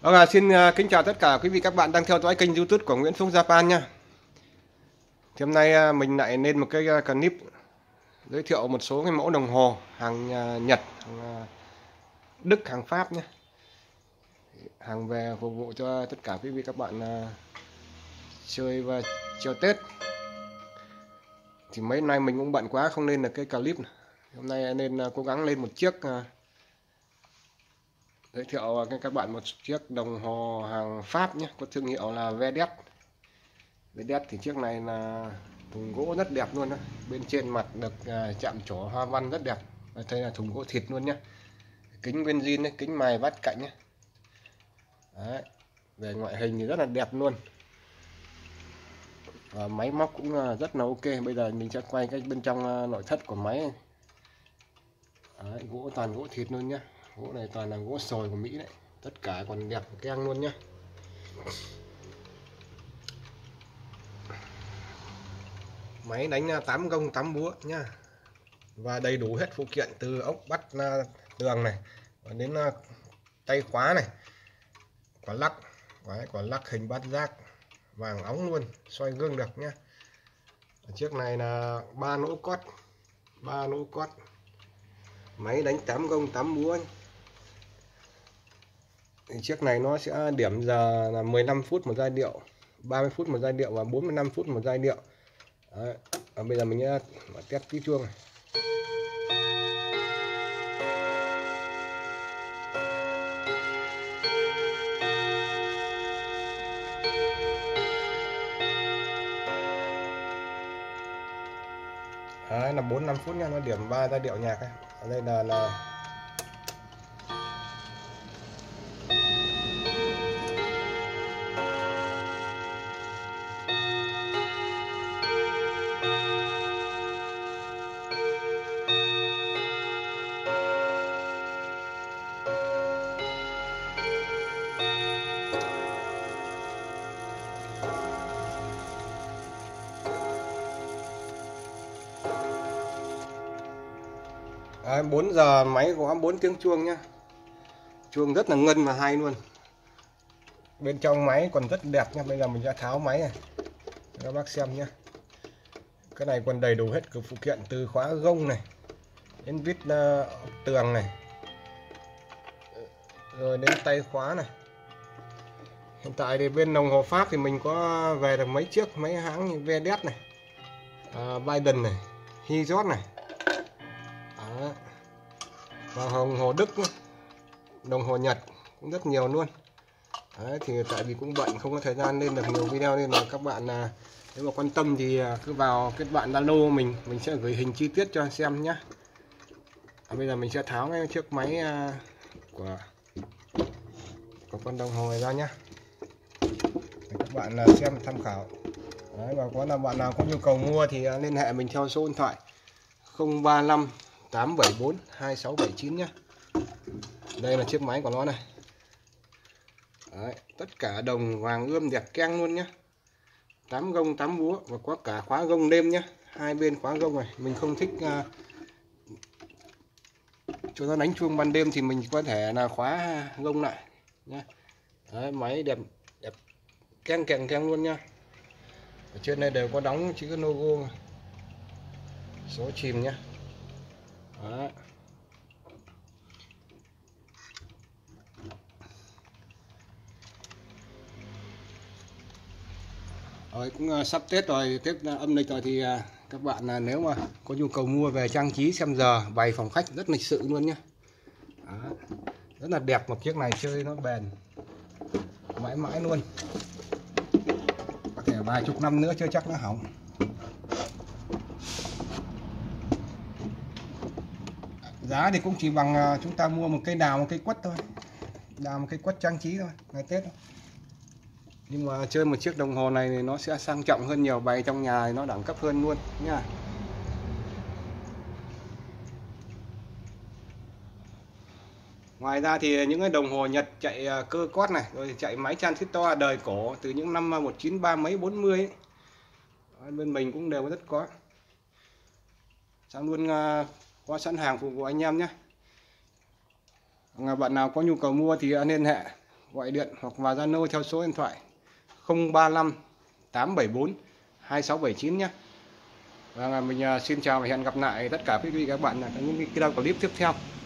Xin kính chào tất cả quý vị các bạn đang theo dõi kênh YouTube của Nguyễn Phúc Japan nha. Thì hôm nay mình lại lên một cái clip giới thiệu một số cái mẫu đồng hồ hàng Nhật, hàng Đức, hàng Pháp nhé. Hàng về phục vụ cho tất cả quý vị các bạn chơi và chiều Tết. Thì mấy hôm nay mình cũng bận quá không lên được cái clip này. Hôm nay nên cố gắng lên một chiếc giới thiệu các bạn một chiếc đồng hồ hàng Pháp nhé, có thương hiệu là Vedet. Vedet thì chiếc này là thùng gỗ rất đẹp luôn đó. Bên trên mặt được chạm trổ hoa văn rất đẹp. Và đây là thùng gỗ thịt luôn nhé. Kính nguyên zin đấy, kính mài vát cạnh nhé. Đấy. Về ngoại hình thì rất là đẹp luôn. Và máy móc cũng rất là ok. Bây giờ mình sẽ quay cái bên trong nội thất của máy này. Đấy, gỗ toàn gỗ thịt luôn nhé. Gỗ này toàn là gỗ sồi của Mỹ đấy. Tất cả còn đẹp keng luôn nhé. Máy đánh 8 gông 8 búa nhá. Và đầy đủ hết phụ kiện từ ốc bắt tường này đến tay khóa này, quả lắc. Đấy, quả lắc hình bát giác vàng óng luôn, xoay gương được nhé. Chiếc này là 3 lỗ cót, 3 lỗ cót. Máy đánh 8 gông 8 búa. Thì chiếc này nó sẽ điểm giờ là 15 phút một giai điệu, 30 phút một giai điệu và 45 phút một giai điệu. Đấy. Bây giờ mình sẽ test tí chuông này. Đấy là 45 phút nha, nó điểm 3 giai điệu nhạc ấy. Ở đây là đấy, 4 giờ máy có 4 tiếng chuông nhá. Chuông rất là ngân và hay luôn. Bên trong máy còn rất đẹp nha. Bây giờ mình sẽ tháo máy này các bác xem nhé. Cái này còn đầy đủ hết các phụ kiện từ khóa gông này đến vít tường này, rồi đến tay khóa này. Hiện tại thì bên đồng hồ Pháp thì mình có về được mấy chiếc, mấy hãng như Vedet này, Biden này, Hijos này. Đó. Và đồng hồ Đức, đồng hồ Nhật cũng rất nhiều luôn. Đấy, thì tại vì cũng bận không có thời gian lên được nhiều video, nên là các bạn nếu mà quan tâm thì cứ vào kết bạn Zalo mình sẽ gửi hình chi tiết cho xem nhé. Bây giờ mình sẽ tháo cái chiếc máy của con đồng hồ này ra nhé, để các bạn xem tham khảo. Đấy, và có là bạn nào có nhu cầu mua thì liên hệ mình theo số điện thoại 035 874 2679 nhé. Đây là chiếc máy của nó này. Đấy, tất cả đồng vàng ươm đẹp keng luôn nhé. 8 gông 8 búa và có cả khóa gông đêm nhé. Hai bên khóa gông này. Mình không thích cho nó đánh chuông ban đêm thì mình có thể là khóa gông lại nhé. Đấy, máy đẹp đẹp keng keng luôn nhá. Ở trên đây đều có đóng chữ logo, số chìm nhé. Đấy. Rồi cũng sắp Tết rồi, Tết âm lịch rồi thì các bạn nếu mà có nhu cầu mua về trang trí xem giờ, bày phòng khách rất lịch sự luôn nhé. Đó. Rất là đẹp, một chiếc này chơi nó bền mãi mãi luôn. Có thể vài chục năm nữa chưa chắc nó hỏng. Giá thì cũng chỉ bằng chúng ta mua một cây đào, một cây quất thôi. Đào một cây quất trang trí thôi, ngày Tết thôi. Nhưng mà chơi một chiếc đồng hồ này thì nó sẽ sang trọng hơn nhiều, bày trong nhà thì nó đẳng cấp hơn luôn nha. Ngoài ra thì những cái đồng hồ Nhật chạy cơ cót này, rồi chạy máy transistor đời cổ từ những năm 1930 mấy 40 ấy. Đó, bên mình cũng đều rất có. Sang luôn có sẵn hàng phục vụ anh em nhé. Bạn nào có nhu cầu mua thì liên hệ gọi điện hoặc vào Zalo theo số điện thoại 035 874 2679 nhé. Và mình xin chào và hẹn gặp lại tất cả quý vị các bạn ở những video clip tiếp theo.